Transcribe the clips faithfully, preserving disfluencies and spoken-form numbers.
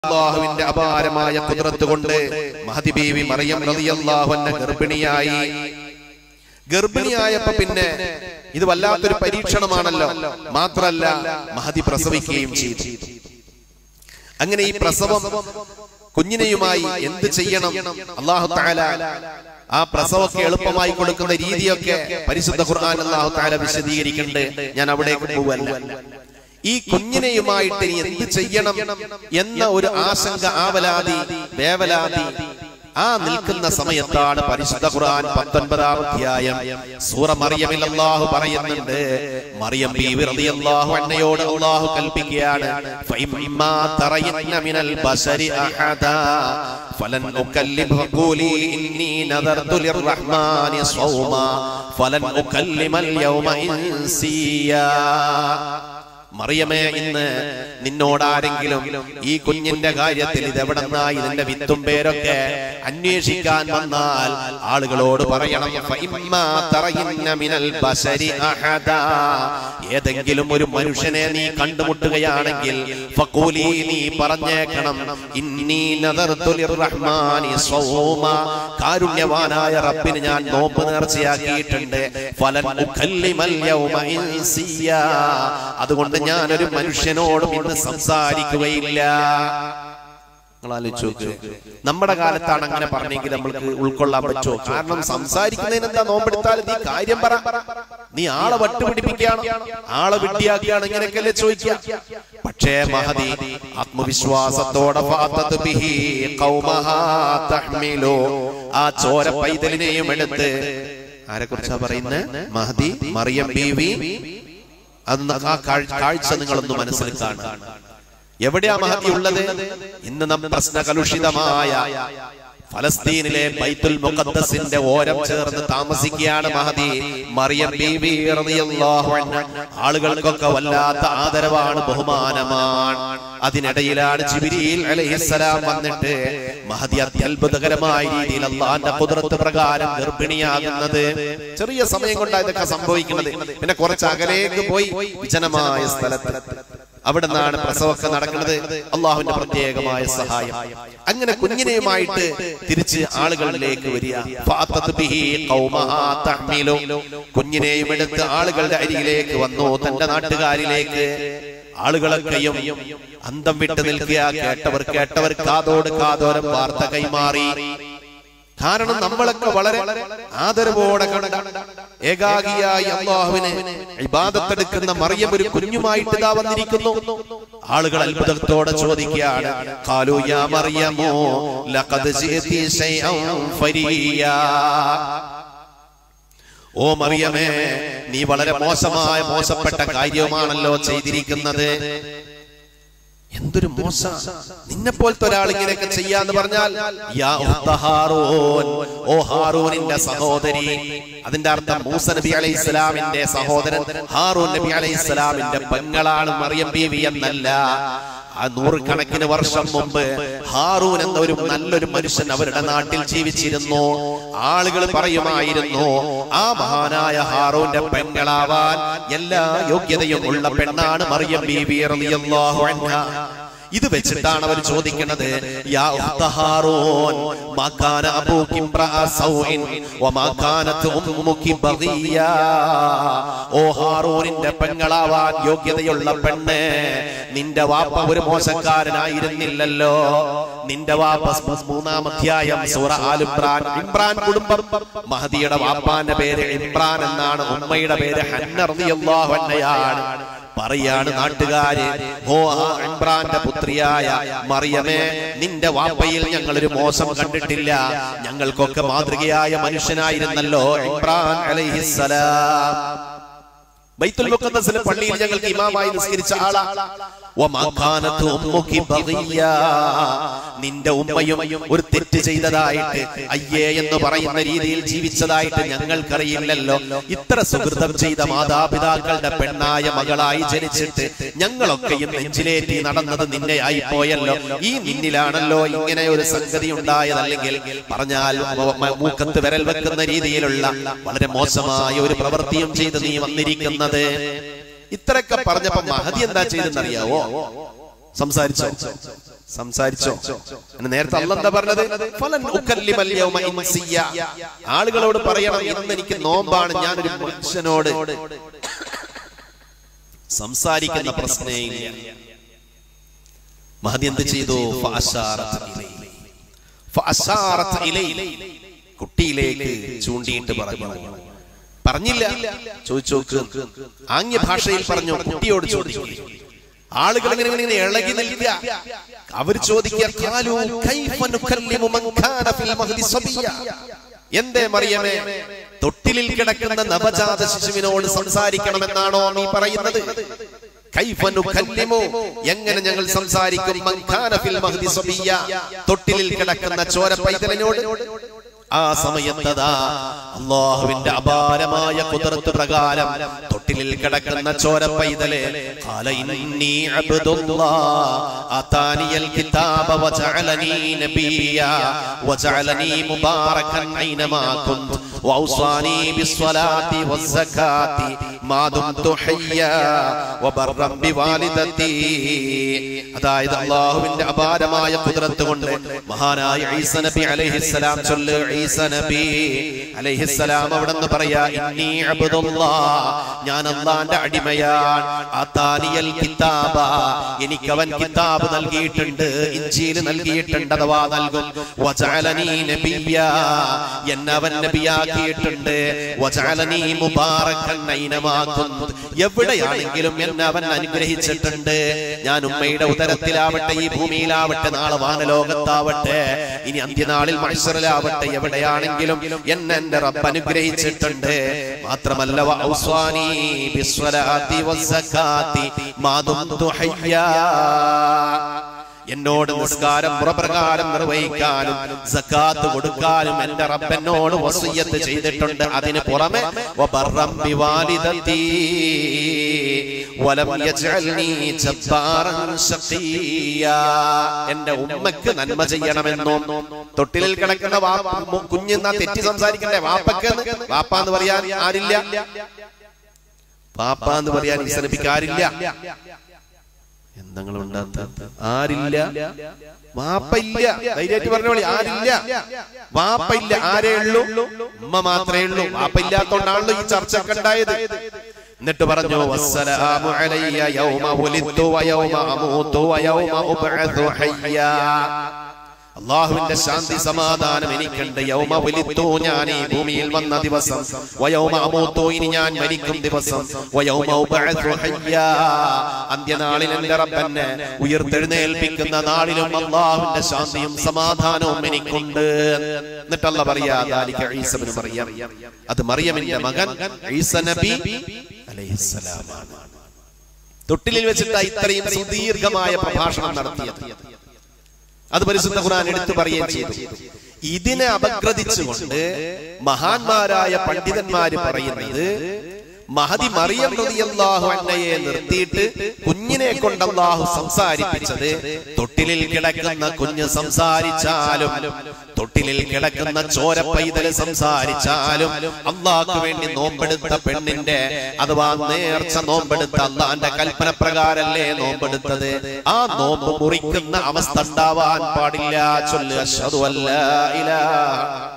അല്ലാഹുവിന്റെ അപാരമായ ഖുദ്റത്ത് കൊണ്ട് മഹദി ബീവി മറിയം റളിയല്ലാഹു അൻഹ ഗർഭിണിയായി. ഗർഭിണിയായപ്പോ പിന്നെ ഇത് വല്ലാത്തൊരു പരീക്ഷണമാണല്ലോ. മാത്രല്ല മഹദി പ്രസവിക്കുകയും ചെയ്തു. അങ്ങനെ ഈ പ്രസവം കുഞ്ഞിനെയുമായി എന്ത് ചെയ്യണം, അല്ലാഹു തആല ആ പ്രസവമൊക്കെ എളുപ്പമായി കൊടുക്കുന്ന രീതിയൊക്കെ പരിശുദ്ധ ഖുർആൻ അല്ലാഹു തആല വിശദീകരിക്കുന്നുണ്ട്. ഞാൻ അവിടേക്ക് പോവല്ല. ഈ കുഞ്ഞിനെയുമായിട്ട് ഇനി എന്ത് ചെയ്യണം എന്ന ഒരു ആശങ്ക, ആവലാതി, വേവലാതി ആ നിൽക്കുന്ന സമയത്താണ് പരിശുദ്ധ ഖുർആൻ പത്തൊൻപതാം അധ്യായം സൂറ മറിയമിൽ അല്ലാഹു പറയുന്നുണ്ട്. മറിയം ബീവി റളിയല്ലാഹു അൻഹയോട് അല്ലാഹു കൽപ്പിക്കുകയാണ്, ഫഇമ്മാ തറയന്ന മിനൽ ബശരി അഹദാ ഫലൻ ഉകല്ലിമ ഖൂലി ഇന്നി നദർതു ലിർറഹ്മാനി സ്വൗമാ ഫലൻ ഉകല്ലിമൽ യൗമ ഇൻസിയാ. മറിയമേ, ഇന്ന് നിന്നോടാരെങ്കിലും ഈ കുഞ്ഞിന്റെ കാര്യത്തിൽ ഇതെവിടെന്നാ ഇതിന്റെ വിത്തും പേരൊക്കെ അന്വേഷിക്കാൻ വന്നാൽ ആളുകളോട് പറയണം, ഫഇമ്മാ തറയിന്ന മിനൽ ബശരി അഹദാ, ഏതെങ്കിലും ഒരു മനുഷ്യനെ നീ കണ്ടുമുട്ടുകയാണെങ്കിൽ ഫഖൂലി, നീ പറഞ്ഞേക്കണം, ഇന്നി നദർതു ലിർറഹ്മാനി സ്വൗമാ, കാരുണ്യവാനായ റബ്ബിന് ഞാൻ നോമ്പ് നേർച്ചയാക്കിയിട്ടുണ്ട്, ഫലൻ ഉകല്ലിമൽ യൗമ ഇൻസിയാ, അതുകൊണ്ട് ഞാനൊരു മനുഷ്യനോടും ഇന്ന് സംസാരിക്കുകയില്ല. നിങ്ങൾ ആലോചിച്ച് നോക്ക്, നമ്മുടെ കാലത്താണ് അങ്ങനെ പറഞ്ഞെങ്കിൽ നമ്മൾക്ക് ഉൾക്കൊള്ളാൻ പറ്റുമോ? കാരണം സംസാരിക്കുന്നതിന് എന്താ, നോമ്പെടുത്താൽ നീ കാര്യം പറ, നീ ആളെ വട്ടുപിടിപ്പിക്കുകയാണ്, ആളെ വിഡ്ഢിയാക്കുകയാണ്, ഇങ്ങനെയൊക്കെയല്ലേ ചോദിക്കുക. പക്ഷേ മഹദി ആത്മവിശ്വാസത്തോടെ ഫഅതത് ബിഹി ഖൗമഹാ തഹ്മിലു, ആ ചോര പൈതലിനെയും എടുത്ത്, ആരെ കുറിച്ചാ പറയുന്നത്? മഹദി മറിയം ബീവി. അന്ന് ആ കാഴ്ച നിങ്ങളൊന്ന് മനസ്സിൽ കാണുക. എവിടെയാ മഹദി ഉള്ളത്? ഇന്ന് നാം പ്രശ്ന കലുഷിതമായ ഫലസ്തീനിലെ ബൈത്തുൽ മുഖദ്ദസിന്റെ ഓരം ചേർന്ന് താമസിക്കുകയാണ് മഹദി മറിയം ബീവി റളിയല്ലാഹു അൻഹ. ആളുകൾക്കൊക്കെ വല്ലാത്ത ആദരവാണ്, ബഹുമാനമാണ്. അതിനിടയിലാണ് ജിബ്രീൽ അലൈഹിസ്സലാം വന്നിട്ട് മഹദി അത്യത്ഭുതകരമായ രീതിയിൽ അല്ലാഹുവിന്റെ ഖുദ്റത്ത് പ്രകാരം ഗർഭിണിയാകുന്നത്. ചെറിയ സമയം കൊണ്ടാണ് ഇതൊക്കെ സംഭവിക്കുന്നത്. പിന്നെ കുറച്ച് അകലേക്ക് പോയി വിജനമായ സ്ഥലത്ത്, അവിടെ നിന്നാണ് പ്രസവമൊക്കെ നടക്കുന്നത്. അള്ളാഹുവിന്റെ പ്രത്യേകമായ സഹായം. അങ്ങനെ കുഞ്ഞിനെയുമായിട്ട് തിരിച്ച് ആളുകളിലേക്ക് വരിക. ഫഅതത് ബിഹി ഖൗമഹാ തഹ്മിലു, കുഞ്ഞിനെയും എടുത്ത് ആളുകളുടെ അരികിലേക്ക് വന്നു, തന്റെ നാട്ടുകാരിലേക്ക്. ആളുകളൊക്കെയും അന്തം വിട്ട് നിൽക്കുക. കേട്ടവർ കേട്ടവർ കാതോട് കാതോരം വാർത്ത കൈമാറി. കാരണം നമ്മളൊക്കെ വളരെ ആദരവോടെ കണ്ട ഏകാഗിയായി അല്ലാഹുവിനെ ഇബാദത്തെടുക്കുന്ന മറിയം ഒരു കുഞ്ഞുമായിട്ട് ഇതാ വന്നിരിക്കുന്നു. ആളുകൾ അത്ഭുതത്തോടെ ചോദിക്കുകയാണ്, ഖാലൂ യാ മറിയമോ ലഖദ് ജിഅതി ശൈഅൻ ഫരിയാ, ഓ മറിയമേ, നീ വളരെ മോശമായ മോശപ്പെട്ട കാര്യമാണല്ലോ ചെയ്തിരിക്കുന്നത്. എന്തൊരു മോശ! നിന്നെ പോലത്തെ ഒരാൾ ഇങ്ങനെയൊക്കെ ചെയ്യാന്ന് പറഞ്ഞാൽ, യാ ഉഖ്ത ഹാറൂൻ, ഓ ഹാറൂനിന്റെ സഹോദരി. അതിന്റെ അർത്ഥം മൂസ നബി അലൈഹിസ്സലാമിന്റെ സഹോദരൻ ഹാറൂൻ നബി അലൈഹിസ്സലാമിന്റെ പെങ്ങളാണ് മറിയം ബീവി എന്നല്ല. ആ നൂറുകണക്കിന് വർഷം മുമ്പ് ഹാറൂൻ എന്ന ഒരു നല്ലൊരു മനുഷ്യൻ അവരുടെ നാട്ടിൽ ജീവിച്ചിരുന്നു. ആളുകൾ പറയുമായിരുന്നു, ആ മഹാനായ ഹാറൂന്റെ പെങ്ങളാവാൻ എല്ലാ യോഗ്യതയും ഉള്ള പെണ്ണാണ് മറിയം ബീവി റളിയല്ലാഹു അൻഹ. ഇത് വെച്ചിട്ടാണ് അവർ ചോദിക്കുന്നത്, യാ ഉഖ്ത ഹാറൂൻ മാ കാന അബൂകി ഇംറഅ സൗഇൻ വമാ കാനത് ഉമ്മുകി ബഗിയാ, ഓ ഹാറൂനിന്റെ പെങ്ങളാവാൻ യോഗ്യതയുള്ള പെണ്ണ്, നിന്റെ വാപ്പ ഒരു മോശക്കാരനായിരുന്നില്ലല്ലോ. നിന്റെ വാപ്പ, മൂന്നാം അധ്യായം സൂറ ആൽ ഇംറാൻ, ഇംറാൻ കുടുംബം. മഹദിയുടെ വാപ്പാന്റെ പേര് ഇംറാൻ എന്നാണ്, ഉമ്മയുടെ പേര് ഹന്ന റളിയല്ലാഹു അൻഹയാണ്. പറയാണ് നാട്ടുകാര്, ഓ ആ ഇംറാന്റെ പുത്രിയായ മറിയമേ, നിന്റെ വാപ്പയിൽ ഞങ്ങളൊരു മോശം കണ്ടിട്ടില്ല, ഞങ്ങൾക്കൊക്കെ മാതൃകയായ മനുഷ്യനായിരുന്നല്ലോ ഇംറാൻ അലൈഹിസ്സലാം. ബൈത്തുൽ മുഖദ്ദസിലെ പള്ളിയിൽ ഞങ്ങൾക്ക് ഇമാമായി നിസ്കരിച്ച ആളാ. വമാ കാനത് ഉമ്മുകി ബഗിയാ, നിന്റെ ഉമ്മയും ഒരു തെറ്റ് ചെയ്തതായിട്ട്, അയ്യേ എന്ന് പറയുന്ന രീതിയിൽ ജീവിച്ചതായിട്ട് ഞങ്ങൾക്കറിയില്ലല്ലോ. ഇത്ര സുഹൃതം ചെയ്ത മാതാപിതാക്കളുടെ പെണ്ണായ മകളായി ജനിച്ചിട്ട് ഞങ്ങളൊക്കെയും നെഞ്ചിലേറ്റി നടന്നത് നിന്നെ ആയി പോയല്ലോ. ഈ നിന്നിലാണല്ലോ ഇങ്ങനെ ഒരു സംഗതി ഉണ്ടായത്. അല്ലെങ്കിൽ പറഞ്ഞാൽ മൂക്കത്ത് വിരൽ വെക്കുന്ന രീതിയിലുള്ള വളരെ മോശമായ ഒരു പ്രവൃത്തിയും ചെയ്ത് നീ വന്നിരിക്കുന്നത്. ഇത്രയൊക്കെ പറഞ്ഞപ്പോ മഹദി എന്താ ചെയ്തെന്നറിയാവോ? സംസാരിച്ചോ? സംസാരിച്ചോ? നേരത്തെ അല്ലാഹ് എന്താ പറഞ്ഞത്? ഫലൻ ഉകല്ലിമൽ യൗമ ഇൻസിയ. ആളുകളോട് പറയണം, ഇന്ന് എനിക്ക് നോമ്പാണ്, ഞാനൊരു മനുഷ്യനോട് സംസാരിക്കുന്ന പ്രശ്നേ ഇല്ല. മഹദി എന്ത് ചെയ്തു? ഫഅശാറത് ഇലൈഹി ഫഅശാറത് ഇലൈഹി, കുട്ടിയിലേക്ക് ചൂണ്ടിയിട്ട് പറഞ്ഞു. പറഞ്ഞില്ല, ചോദിച്ചോക്ക്, ആംഗ്യ ഭാഷയിൽ പറഞ്ഞു, കുട്ടിയോട് ചോദിച്ചു. ആളുകൾ ഇങ്ങനെ ഇങ്ങനെ ഇളകി നിൽക്കുക. അവർ ചോദിക്കുക, ഖാലൂ കൈഫ നുകല്ലിമു മൻ കാന ഫിൽ മഹ്ദി സബിയ. എന്തേ മറിയമേ, തൊട്ടിലിൽ കിടക്കുന്ന നവജാത ശിശുവിനോട് സംസാരിക്കണമെന്നാണോ നീ പറയുന്നത്? കൈഫ നുകല്ലിമു, എങ്ങനെ ഞങ്ങൾ സംസാരിക്കും, മൻ കാന ഫിൽ മഹ്ദി സബിയ, തൊട്ടിലിൽ കിടക്കുന്ന ചോര പൈതലിനോട്? ആ സമയത്തതാ അല്ലാഹുവിന്റെ അപാരമായ ഖുദ്റത്ത് പ്രകാരം തൊട്ടിലിൽ കിടക്കുന്ന ചോര പൈതലെ, ഖാല ഇന്നി അബ്ദുല്ലാഹ് ആതാനിയൽ കിതാബ വജഅലനി നബിയ്യ വജഅലനി മുബാറകൻ ഐനമാ കുന്തു വഔസാനി ബിസ്സലാത്തി വസ്സകാത്തി മാ ദുംതു ഹയ്യ വബർറൻ ബിവാലിദതി. അതായത് അല്ലാഹുവിന്റെ അപാരമായ ഖുദ്റത്ത് കൊണ്ട് മഹാനായ ഈസ നബി അലൈഹിസ്സലാം ചൊല്ല്, ഈസ നബി അലൈഹിസ്സലാം അവിടെന്ന് പറയാ, ഇന്നി അബ്ദുല്ലാഹ്, ഞാൻ അല്ലാഹുവിന്റെ അടിമയാണ്. ആതാനിയൽ കിതാബ, എനിക്ക് അവൻ കിതാബ് നൽകിയിട്ടുണ്ട്, ഇൻജീൽ നൽകിയിട്ടുണ്ട്, അഥവാ നൽകും. വജഅലനി നബിയ്യ, എന്നെ അവൻ നബിയാക്കിയിട്ടുണ്ട്. വജഅലനി മുബാറകൻ ഐനമാ കുന്തു, എവിടെയാണെങ്കിലും എന്നെ അവൻ അനുഗ്രഹിച്ചിട്ടുണ്ട്. ഞാൻ ഉമ്മയുടെ ഉദരത്തിലാവട്ടെ, ഈ ഭൂമിയിലാവട്ടെ, നാളെ വാനലോകത്താവട്ടെ, ഇനി അന്ത്യനാളിൽ മഹ്ശറിലാവട്ടെ, എവിടെയാണെങ്കിലും എന്നെ എന്റെ റബ്ബ് അനുഗ്രഹിച്ചിട്ടുണ്ട്. മാത്രമല്ല വഔസാനി ബിസ്സലാത്തി വസ്സകാത്തി മാ ദുംതു ഹയ്യാ, എന്നോട് നിസ്കാരം മുറപ്രകാരം നിർവഹിക്കാനും സകാത്ത് കൊടുക്കാനും എന്റെ റബ്ബ് എന്നോട് വസിയ്യത്ത് ചെയ്തിട്ടുണ്ട്. അതിന് പുറമെ വബർറൻ ബിവാലിദതി വലം യജ്അൽനി ജബ്ബാറൻ ശഖിയ, എന്റെ ഉമ്മക്ക് നന്മ ചെയ്യണമെന്നും. തൊട്ടിലിൽ കിടക്കുന്ന കുഞ്ഞെന്നാ തെറ്റി സംസാരിക്കണ്ടേ? വാപ്പക്ക് വാപ്പ എന്ന് പറയാൻ ആരില്ല, പാപ്പ എന്ന് പറയാൻ ഈസ നബിക്ക് ആരില്ല. എന്തെങ്കിലും ഉണ്ടാത്ത ആരില്ല, വാപ്പയില്ല. ധൈര്യമായിട്ട് പറഞ്ഞോളി, ആരില്ല, വാപ്പയില്ല. ആരേ ഉള്ളൂ? ഉമ്മ മാത്രമേ ഉള്ളൂ. വാപ്പ ഇല്ലാത്തോണ്ടാണല്ലോ ഈ ചർച്ച ഒക്കെ ഉണ്ടായത്. എന്നിട്ട് പറഞ്ഞു, വസ്സലാമു അലയ്യ യൗമ ഉലിദ്തു വയൗമ അമൂതു വയൗമ ഉബ്അഥു ഹയ്യാ. അല്ലാഹുവിന്റെ ശാന്തി സമാധാനം എനിക്കുണ്ട്. യൗമ ഉലിദ്തു, ഞാൻ ഈ ഭൂമിയിൽ വന്ന ദിവസം, വയൗമ അമൂതു, ഇനി ഞാൻ മരിക്കും ദിവസം, വയൗമ ഉബ്അഥു ഹയ്യാ, അന്ത്യനാളിൽ എന്റെ റബ്ബനെ ഉയർത്തെഴുന്നേൽപ്പിക്കുന്ന നാളിലും അല്ലാഹുവിന്റെ ശാന്തിയും സമാധാനവും എനിക്കുണ്ട്. എന്നിട്ട് അല്ലാഹ് പറയാ, ദാലിക ഈസ ഇബ്നു മറിയം, അത് മറിയമിന്റെ മകൻ ഈസ നബി അലൈഹിസ്സലാമാണ്. തൊട്ടിലിൽ വെച്ചിട്ട് ഇത്രയും സുദീർഘമായ പ്രഭാഷണം നടത്തിയത് അത് പരിശുദ്ധ ഖുർആൻ എടുത്തു പറയുകയും ചെയ്തു. ഇതിനെ അപഗ്രഥിച്ചുകൊണ്ട് മഹാന്മാരായ പണ്ഡിതന്മാര് പറയുന്നത്, മഹദി മറിയം റളിയല്ലാഹു അൻഹയെ നിർത്തിയിട്ട് കുഞ്ഞിനെ കൊണ്ട് അല്ലാഹു സംസാരിപ്പിച്ചത്, തൊട്ടിലിൽ കിടക്കുന്ന കുഞ്ഞ് സംസാരിച്ചാലും തൊട്ടിലിൽ കിടക്കുന്ന ചോര പൈതൽ സംസാരിച്ചാലും അല്ലാഹുവിന് വേണ്ടി നോമ്പെടുത്ത പെണ്ണിന്റെ അഥവാ നേർച്ച നോമ്പെടുത്ത അല്ലാഹുവിന്റെ കൽപ്പന പ്രകാരല്ലേ നോമ്പെടുത്തത്, ആ നോമ്പ് മുറിക്കുന്ന അവസ്ഥ ഉണ്ടാവാൻ പാടില്ല. ചൊല്ല്, അശ്ഹദു അല്ലാ ഇലാഹ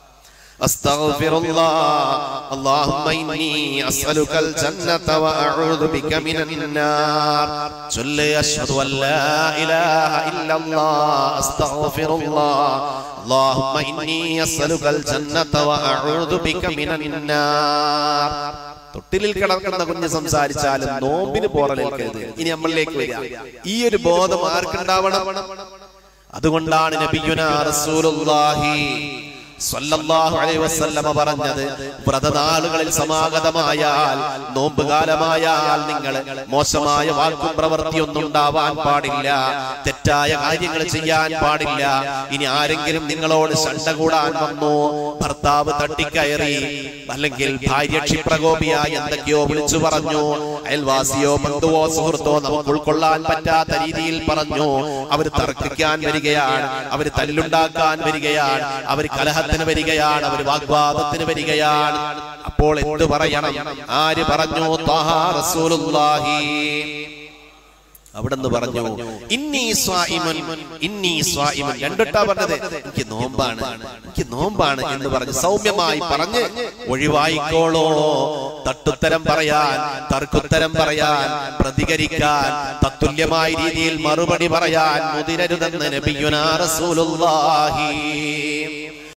അസ്തഗ്ഫിറുല്ലാഹ് അല്ലാഹുമ്മ ഇന്നി അസ്അലുകൽ ജന്നത വഅഊദു ബിക മിനന്നാർ. ചൊല്ല്, അശ്ഹദു അല്ലാ ഇലാഹ ഇല്ലല്ലാഹ് അസ്തഗ്ഫിറുല്ലാഹ് അല്ലാഹുമ്മ ഇന്നി അസ്അലുകൽ ജന്നത വഅഊദു ബിക മിനന്നാർ. തൊട്ടിലിൽ കിടക്കുന്ന കുഞ്ഞ് സംസാരിച്ചാലും നോമ്പിന് പോറലേൽക്കരുത്. ഇനി നമ്മളിലേക്ക് വരിക, ഈ ഒരു ബോധം ആർക്കുണ്ടാവണം? അതുകൊണ്ടാണ് നബിയുനാ റസൂലുള്ളാഹി സ്വല്ലല്ലാഹു അലൈഹി വസല്ലമ പറഞ്ഞത്, വ്രതനാളുകളിൽ സമാഗതമായാൽ, നോമ്പ് കാലമായാൽ നിങ്ങൾ മോശമായ വാക്കും പ്രവൃത്തിയൊന്നും ഉണ്ടാവാൻ പാടില്ല, തെറ്റായ കാര്യങ്ങൾ ചെയ്യാൻ പാടില്ല. ഇനി ആരെങ്കിലും നിങ്ങളോട് ശണ്ട കൂടാൻ വന്നു, ഭർത്താവ് തട്ടിക്കയറി, അല്ലെങ്കിൽ ഭാര്യ ക്ഷിപ്രകോപിയായി എന്തൊക്കെയോ വിളിച്ചു പറഞ്ഞു, അയൽവാസിയോ ബന്ധുവോ സുഹൃത്തോ നമുക്ക് ഉൾക്കൊള്ളാൻ പറ്റാത്ത രീതിയിൽ പറഞ്ഞു, അവർ തർക്കിക്കാൻ വരികയാണ്, അവർ തല്ലുണ്ടാക്കാൻ വരികയാണ്, അവർ കലഹ വരികയാണ്, അവർ വാഗ്വാദത്തിന് വരികയാണ്. അപ്പോൾ എന്ത് പറയണം? ആര് പറഞ്ഞു? ത്വാഹാ റസൂലുള്ളാഹി. അവിടെന്ന് പറഞ്ഞു ഇന്നി സ്വായിമുൻ ഇന്നി സ്വായിമുൻ രണ്ടൊട്ടാ പറഞ്ഞത് എനിക്ക് നോമ്പാണ് എനിക്ക് നോമ്പാണ് എന്ന് പറഞ്ഞ് സൗമ്യമായി പറഞ്ഞ് ഒഴിവായിക്കോളോ. തട്ടുത്തരം പറയാൻ, തർക്കുത്തരം പറയാൻ, പ്രതികരിക്കാൻ, തത്തുല്യമായ രീതിയിൽ മറുപടി പറയാൻ മുതിരരുതെന്ന് നബിയുനാ റസൂലുള്ളാഹി.